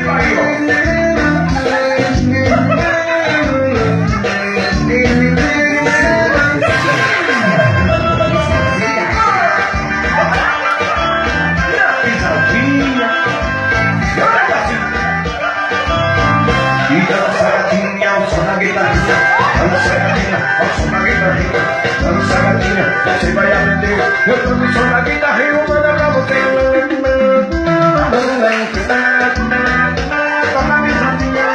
Você vai aprender, eu tô no som da guitarra e vou mandar pra você. Toca a guitarrinha.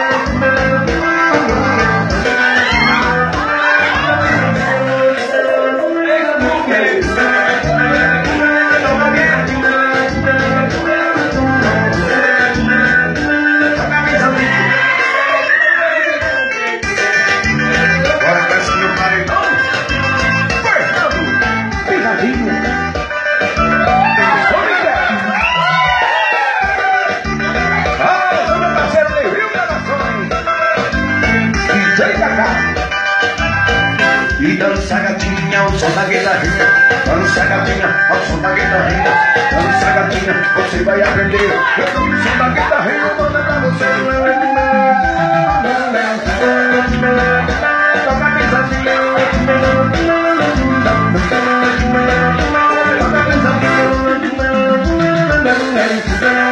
E dança gatinha ao som da guitarrinha, dança gatinha ao som da guitarrinha, dança gatinha, você vai aprender. Eu tô no som da guitarrinha, vou mandar pra você. Toca a guitarrinha. Toca a guitarrinha.